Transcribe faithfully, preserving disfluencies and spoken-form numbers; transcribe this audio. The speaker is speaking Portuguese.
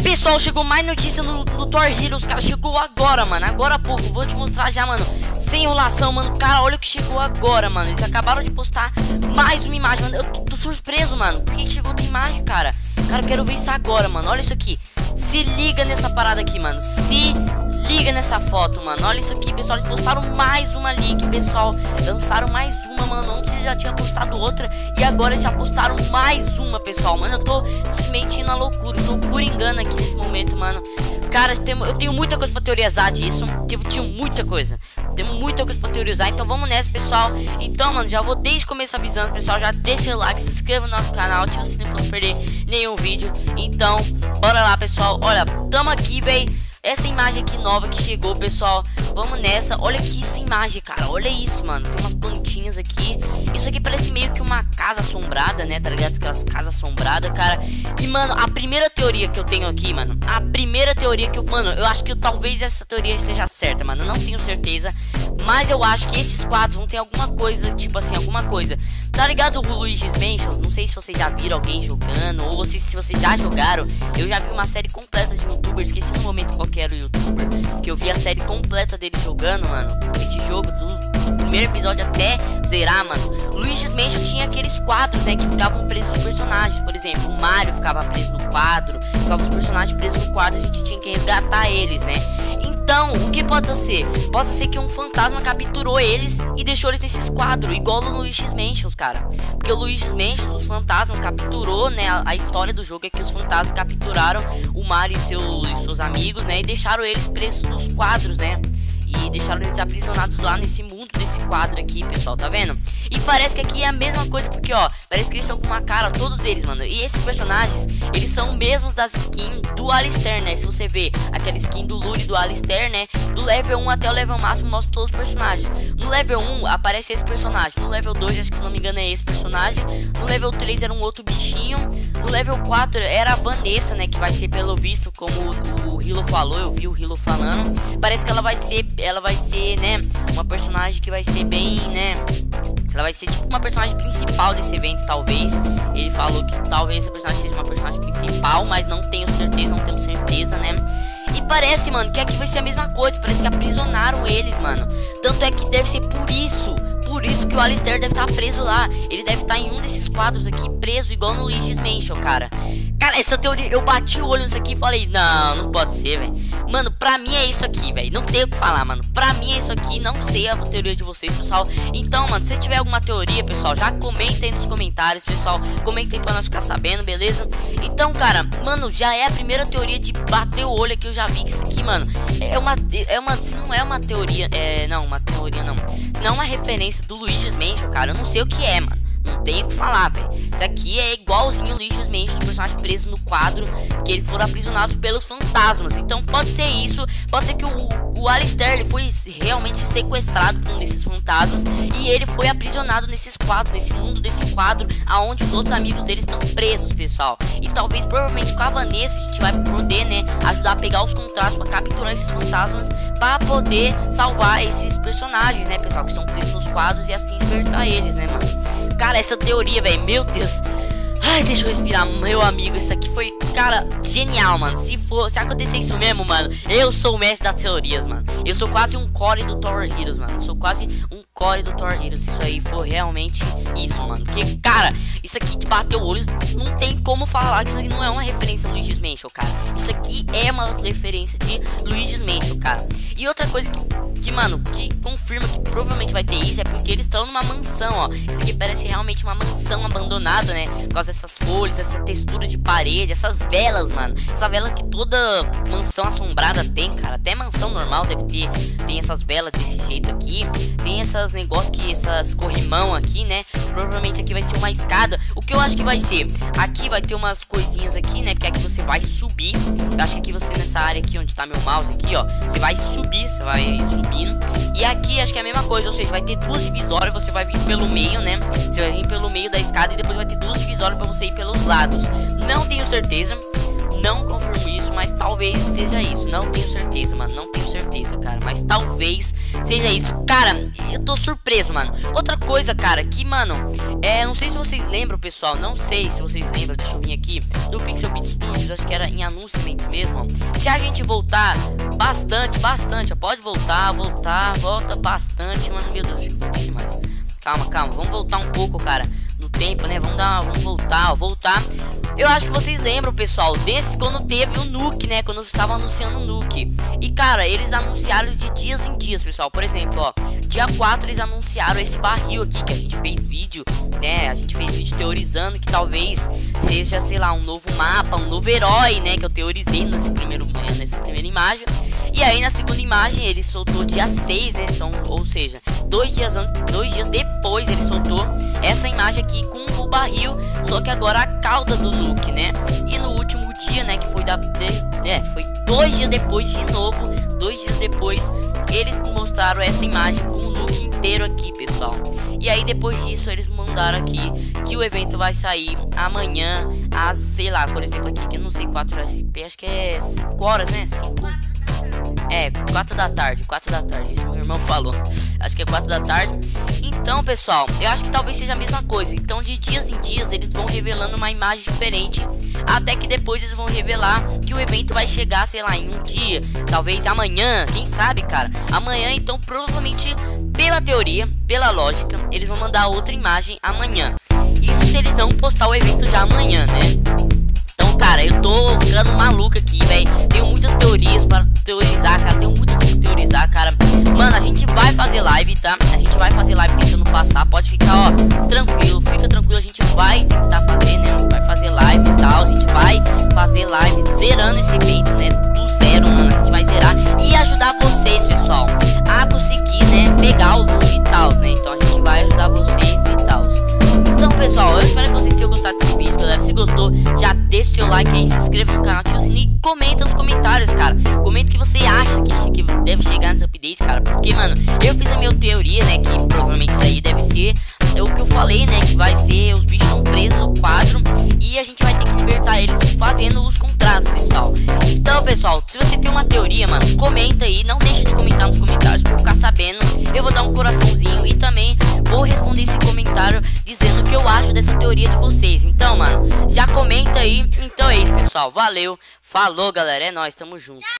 Pessoal, chegou mais notícia no, no Thor Heroes, cara. Chegou agora, mano. Agora há pouco. Vou te mostrar já, mano. Sem enrolação, mano. Cara, olha o que chegou agora, mano. Eles acabaram de postar mais uma imagem, mano. Eu tô, tô surpreso, mano. Por que chegou outra imagem, cara? Cara, eu quero ver isso agora, mano. Olha isso aqui. Se liga nessa parada aqui, mano. Se liga nessa foto, mano. Olha isso aqui, pessoal. Eles postaram mais uma leak, pessoal. Lançaram mais uma, mano. Antes eles já tinham postado outra. E agora eles já postaram mais uma, pessoal. Mano, eu tô simplesmente na loucura. Estou coringando aqui nesse momento, mano. Cara, eu tenho muita coisa pra teorizar disso. Eu tinha muita coisa. Temos muita coisa pra teorizar. Então vamos nessa, pessoal. Então, mano, já vou desde o começo avisando, pessoal. Já deixa o like, se inscreva no nosso canal, ativa o sininho pra não perder nenhum vídeo. Então, bora lá, pessoal. Olha, tamo aqui, velho. Essa imagem aqui nova que chegou, pessoal. Vamos nessa. Olha aqui essa imagem, cara. Olha isso, mano. Tem umas plantinhas aqui. Isso aqui parece meio que uma casa assombrada, né? Tá ligado? Aquelas casas assombradas, cara. E, mano, a primeira teoria que eu tenho aqui, mano. A primeira teoria que eu... Mano, eu acho que eu, talvez essa teoria seja certa, mano. Eu não tenho certeza. Mas eu acho que esses quadros vão ter alguma coisa, tipo assim, alguma coisa. Tá ligado o Luigi's Mansion? Não sei se vocês já viram alguém jogando. Ou se, se vocês já jogaram. Eu já vi uma série completa de youtubers. Esqueci no momento qual que era o youtuber. Que eu vi a série completa dele jogando, mano. Esse jogo do primeiro episódio até zerar, mano. Luigi's Mansion tinha aqueles quadros, né, que ficavam presos os personagens. Por exemplo, o Mario ficava preso no quadro. Ficavam os personagens presos no quadro. A gente tinha que resgatar eles, né. Então, o que pode ser? Pode ser que um fantasma capturou eles e deixou eles nesses quadros, igual no Luigi's Mansion, cara. Porque o Luigi's Mansion, os fantasmas capturou, né? A, a história do jogo é que os fantasmas capturaram o Mario e, seu, e seus amigos, né? E deixaram eles presos nos quadros, né? E deixaram eles aprisionados lá nesse mundo desse quadro aqui, pessoal, tá vendo? E parece que aqui é a mesma coisa, porque, ó, parece que eles estão com uma cara, todos eles, mano. E esses personagens, eles são mesmos das skins do Alistair, né? Se você ver aquela skin do Lure do Alistair, né? Do level um até o level máximo mostra todos os personagens. No level um aparece esse personagem. No level dois, acho que se não me engano é esse personagem. No level três era um outro bichinho. No level quatro era a Vanessa, né? Que vai ser, pelo visto, como o Hilo falou, eu vi o Hilo falando. Parece que ela vai ser... Ela vai ser, né, uma personagem que vai ser bem, né, ela vai ser tipo uma personagem principal desse evento, talvez. Ele falou que talvez essa personagem seja uma personagem principal, mas não tenho certeza, não tenho certeza, né. E parece, mano, que aqui vai ser a mesma coisa. Parece que aprisionaram eles, mano. Tanto é que deve ser por isso Por isso que o Alistair deve estar preso lá. Ele deve estar em um desses quadros aqui, preso, igual no Luigi's Mansion, cara. Cara, essa teoria, eu bati o olho nisso aqui e falei, não, não pode ser, velho. Mano, pra mim é isso aqui, velho. Não tenho o que falar, mano. Pra mim é isso aqui, não sei a teoria de vocês, pessoal. Então, mano, se tiver alguma teoria, pessoal, já comenta aí nos comentários, pessoal. Comenta aí pra nós ficar sabendo, beleza? Então, cara, mano, já é a primeira teoria de bater o olho que eu já vi. Que isso aqui, mano, é uma, é uma, se não é uma teoria, é, não, uma teoria não. Se não é uma referência do Luigi's Mansion, cara, eu não sei o que é, mano. Não tenho o que falar, velho. Isso aqui é igualzinho o Luigi's Mansion, os personagens presos no quadro, que eles foram aprisionados pelos fantasmas. Então pode ser isso, pode ser que o, o Alistair, ele foi realmente sequestrado por um desses fantasmas e ele foi aprisionado nesses quadros, nesse mundo desse quadro, aonde os outros amigos dele estão presos, pessoal. E talvez, provavelmente, com a Vanessa, a gente vai poder, né, ajudar a pegar os contratos para capturar esses fantasmas, para poder salvar esses personagens, né, pessoal, que estão presos nos quadros e assim libertar eles, né, mano. Cara, essa teoria, velho, meu Deus. Ai, deixa eu respirar, meu amigo. Isso aqui foi, cara, genial, mano. Se for, se acontecer isso mesmo, mano, eu sou o mestre das teorias, mano. Eu sou quase um core do Thor Heroes, mano. Eu sou quase um core do Thor Heroes. Se isso aí for realmente isso, mano. Porque, cara, isso aqui de bater o olho, não tem como falar que isso aqui não é uma referência a Luigi's Mansion, cara. Isso aqui é uma referência de Luigi's Mansion, cara. E outra coisa que, que, mano, que confirma que provavelmente vai ter isso é porque eles estão numa mansão, ó. Isso aqui parece realmente uma mansão abandonada, né? Por causa dessas folhas, essa textura de parede, essas velas, mano. Essa vela que toda mansão assombrada tem, cara. Até mansão normal deve ter. Tem essas velas desse jeito aqui. Tem essas negócios que, essas corrimão aqui, né? Provavelmente aqui vai ser uma escada. O que eu acho que vai ser? Aqui vai ter umas coisinhas aqui, né? Porque aqui você vai subir. Eu acho que aqui você, nessa área aqui onde tá meu mouse aqui, ó, você vai subir, você vai subindo. E aqui acho que é a mesma coisa, ou seja, vai ter duas divisórias, você vai vir pelo meio, né? Você vai vir pelo meio da escada e depois vai ter duas divisórias pra você ir pelos lados. Não tenho certeza, não confirmo isso, mas talvez talvez seja isso. Não tenho certeza, mano. Não tenho certeza, cara. Mas talvez seja isso. Cara, eu tô surpreso, mano. Outra coisa, cara, que, mano, é, não sei se vocês lembram, pessoal. Não sei se vocês lembram. Deixa eu vir aqui no Pixelbit Studios. Acho que era em anunciamentos mesmo, ó. Se a gente voltar bastante, bastante, ó, pode voltar, voltar, volta bastante, mano. Meu Deus, eu voltei demais. Calma, calma. Vamos voltar um pouco, cara, no tempo, né? Vamos dar, vamos voltar, ó, voltar. Eu acho que vocês lembram, pessoal, desse quando teve o Nuke, né? Quando estavam anunciando o Nuke. E, cara, eles anunciaram de dias em dias, pessoal. Por exemplo, ó, dia quatro eles anunciaram esse barril aqui, que a gente fez vídeo, né? A gente fez vídeo teorizando que talvez seja, sei lá, um novo mapa, um novo herói, né? Que eu teorizei nesse primeiro, nessa primeira imagem. E aí, na segunda imagem, ele soltou dia seis, né? Então, ou seja, dois dias, dois dias depois ele soltou essa imagem aqui com o barril, só que agora a cauda do Nuke, né? E no último dia, né, que foi da de, é, foi dois dias depois de novo, dois dias depois eles mostraram essa imagem com o Nuke inteiro aqui, pessoal. E aí depois disso eles mandaram aqui que o evento vai sair amanhã às, sei lá, por exemplo aqui, que eu não sei, quatro horas, acho que é cinco horas, né? cinco É, quatro da tarde, quatro da tarde, isso meu irmão falou. Acho que é quatro da tarde. Então, pessoal, eu acho que talvez seja a mesma coisa. Então, de dias em dias, eles vão revelando uma imagem diferente, até que depois eles vão revelar que o evento vai chegar, sei lá, em um dia, talvez amanhã, quem sabe, cara. Amanhã, então, provavelmente, pela teoria, pela lógica, eles vão mandar outra imagem amanhã. Isso se eles não postar o evento já amanhã, né? Então, cara, eu tô ficando maluco aqui, velho. Tenho muitas teorias para teorizar, cara. Tenho muita coisa pra teorizar, cara. Mano, a gente vai fazer live, tá? A gente vai fazer live tentando passar. Pode ficar, ó, tranquilo. Fica tranquilo, a gente vai tentar fazer, né? Vai fazer live e tal. A gente vai fazer live zerando esse evento, né? Do zero, mano. A gente vai zerar e ajudar vocês, pessoal, a conseguir, né? Pegar o loot e tal, né? Então a gente vai ajudar vocês e tal. Então, pessoal, eu espero que vocês tenham gostado desse vídeo, galera. Se gostou, já deixa o seu like aí, se inscreva no canal, ativa o sininho e comenta nos comentários, cara. Comenta o que você acha que, que deve chegar nesse update, cara. Porque, mano, eu fiz a minha teoria, né, que provavelmente isso aí deve ser é o que eu falei, né, que vai ser os bichos estão presos no quadro e a gente vai ter que libertar eles fazendo os contratos, pessoal. Então, pessoal, se você tem uma teoria, mano, comenta aí, não deixa de comentar nos comentários pra eu ficar sabendo. Eu vou dar um coraçãozinho e também vou responder esse comentário dizendo o que eu acho dessa teoria de vocês. Então, mano, já comenta aí. Então é isso, pessoal, valeu, falou, galera, é nóis, tamo junto.